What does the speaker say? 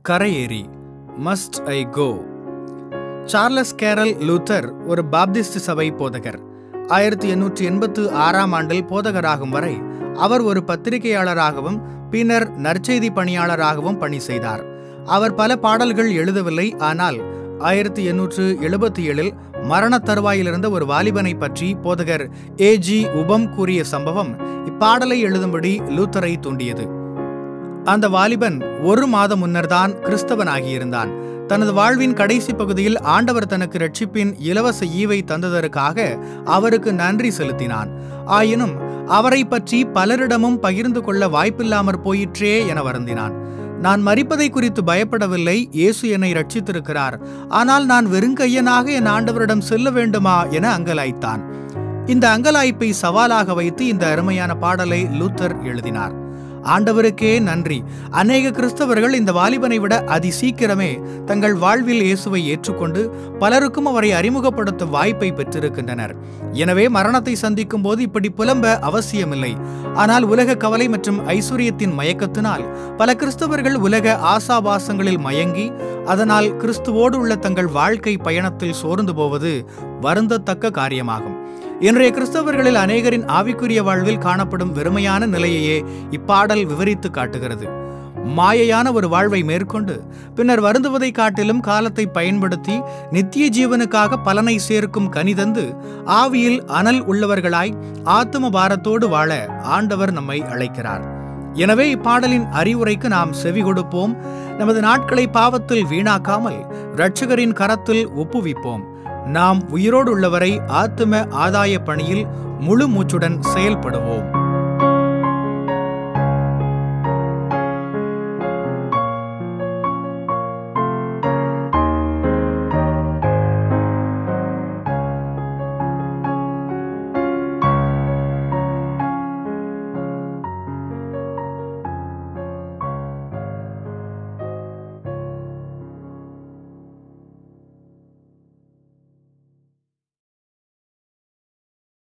கரையேறி must I go. Charles Carroll Luther ஒரு Baptist சபை போதகர். 1886ஆம் ஆண்டில் போதகராகும் வரை அவர் ஒரு பத்திரிகையாளராகவும் பின்னர் நற்செய்தி பணியாளராகவும் பணி செய்தார். அவர் பல பாடல்கள் எழுதவில்லை. ஆனால் 1877இல் மரண தருவாயிலிருந்த ஒரு வாலிபனை பற்றி போதகர் ஏஜி உபம் கூறிய சம்பவம் இப்பாடலை எழுதும்படி லூத்தரை தூண்டியது. அந்த வாலிபன் 1 மாதம் முன்னர்தான் கிறிஸ்தவனாகியிருந்தான். தனது வாழ்வின் கடைசி பகுதியில் ஆண்டவர் தனக்கு இரட்சிப்பின் இலவச ஈவை தந்ததற்காக அவருக்கு நன்றி செலுத்தினான். ஆயினும் அவரை பற்றி பலரிடமும் பகிர்ந்து கொள்ள வாய்ப்பில்லாமற் போயிற்றே என வருந்தினான். நான் மரிப்பதை குறித்து பயப்படவில்லை, இயேசு என்னை ரட்சித்திருக்கிறார். ஆனால் நான் வெறுங்கையனாக என் ஆண்டவரிடம் செல்ல வேண்டுமா என அங்கலாய்த்தான். இந்த அங்கலாய்ப்பை சவாலாக வைத்து இந்த அருமையான பாடலை லூத்தர் எழுதினார். ஆண்டவருக்கே நன்றி. அநேக கிறிஸ்தவர்கள் இந்த வாலிபனை விட அதிசீக்கிரமே தங்கள் வாழ்வில் இயேசுவை ஏற்றுக்கொண்டு பலருக்கும் அவரை அறிமுகப்படுத்தும் வாய்ப்பை பெற்றிருக்கின்றனர். எனவே மரணத்தை சந்திக்கும் போது இப்படி புலம்ப அவசியமில்லை. ஆனால் உலக கவலை மற்றும் ஐஸ்வர்யத்தின் மயக்கத்தினால் பல கிறிஸ்தவர்கள் உலக ஆசாபாசங்களில் மயங்கி அதனால் கிறிஸ்துவோடு உள்ள தங்கள் வாழ்க்கை பயணத்தில் சோர்ந்து போவது வருந்தத்தக்க காரியமாகும். இன்றைய கிறிஸ்தவர்களில் அநேகரின் ஆவிக்குரிய வாழ்வில் காணப்படும் வெறுமையான நிலையையே இப்பாடல் விவரித்து காட்டுகிறது. மாயையான ஒரு வாழ்வை மேற்கொண்டு பின்னர் வருந்துவதை காட்டிலும் காலத்தை பயன்படுத்தி நித்திய ஜீவனுக்காக பலனை சேர்க்கும் கனிதந்து ஆவியில் அனல் உள்ளவர்களாய் ஆத்தும பாரத்தோடு வாழ ஆண்டவர் நம்மை அழைக்கிறார். எனவே இப்பாடலின் அறிவுரைக்கு நாம் செவி கொடுப்போம். நமது நாட்களை பாவத்தில் வீணாக்காமல் இரட்சகரின் கரத்தில் ஒப்புவிப்போம். நாம் உயிரோடு உள்ளவரை ஆத்தும ஆதாய பணியில் முழு மூச்சுடன் செயல்படுவோம்.